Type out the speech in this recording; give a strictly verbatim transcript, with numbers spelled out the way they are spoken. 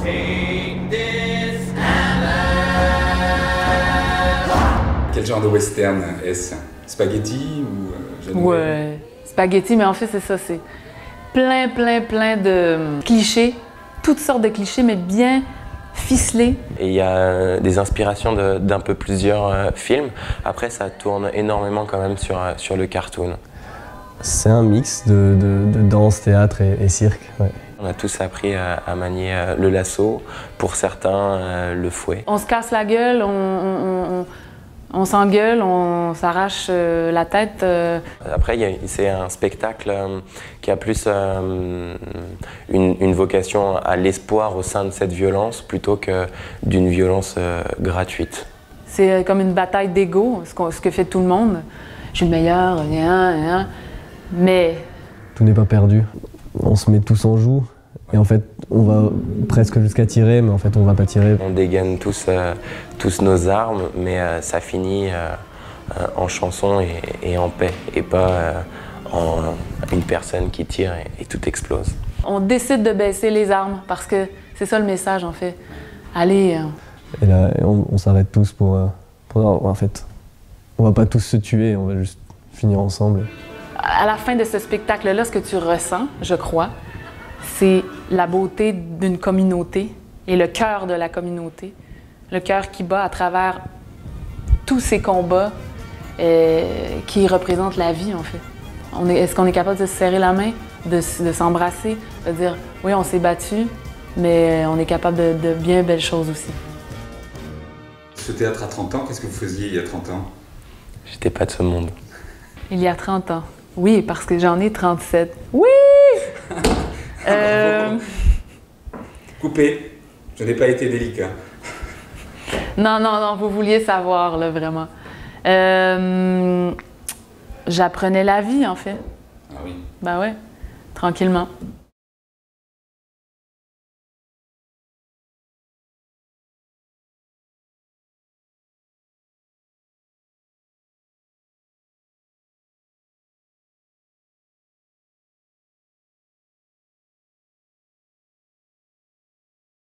Quel genre de western est-ce? Spaghetti ou euh, John Wayne? Ouais, spaghetti, mais en fait c'est ça, c'est plein, plein, plein de clichés, toutes sortes de clichés, mais bien ficelés. Et il y a des inspirations de- d'un peu plusieurs euh, films. Après, ça tourne énormément quand même sur, euh, sur le cartoon. C'est un mix de, de, de danse, théâtre et, et cirque. Ouais. On a tous appris à, à manier euh, le lasso, pour certains euh, le fouet. On se casse la gueule, on, on, on, on s'engueule, on s'arrache euh, la tête. Euh. Après, il y a- c'est un spectacle euh, qui a plus euh, une, une vocation à l'espoir au sein de cette violence plutôt que d'une violence euh, gratuite. C'est comme une bataille d'ego, ce, qu'on- ce que fait tout le monde. Je suis le meilleur, hein, hein. Mais Tout n'est pas perdu. On se met tous en joue et en fait on va presque jusqu'à tirer, mais en fait on va pas tirer. On dégaine tous, euh, tous nos armes, mais euh, ça finit euh, euh, en chanson et, et en paix, et pas euh, en une personne qui tire et, et tout explose. on décide de baisser les armes parce que c'est ça le message en fait. Allez. Euh... Et là on, on s'arrête tous pour, euh, pour... En fait, on va pas tous se tuer, on va juste finir ensemble. À la fin de ce spectacle-là, ce que tu ressens, je crois, c'est la beauté d'une communauté et le cœur de la communauté. Le cœur qui bat à travers tous ces combats euh, qui représentent la vie, en fait. On est, est-ce qu'on est capable de se serrer la main, de, de s'embrasser, de dire « oui, on s'est battu, mais on est capable de, de bien belles choses aussi ». Ce théâtre à trente ans, qu'est-ce que vous faisiez il y a trente ans? J'étais pas de ce monde. Il y a trente ans. Oui, parce que j'en ai trente-sept. Oui! euh... Coupé. Je n'ai pas été délicat. Non, non, non, vous vouliez savoir, là, vraiment. Euh... J'apprenais la vie, en fait. Ah oui. Ben ouais, tranquillement.